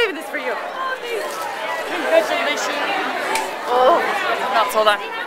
saving this for you. Congratulations. Oh, not so that.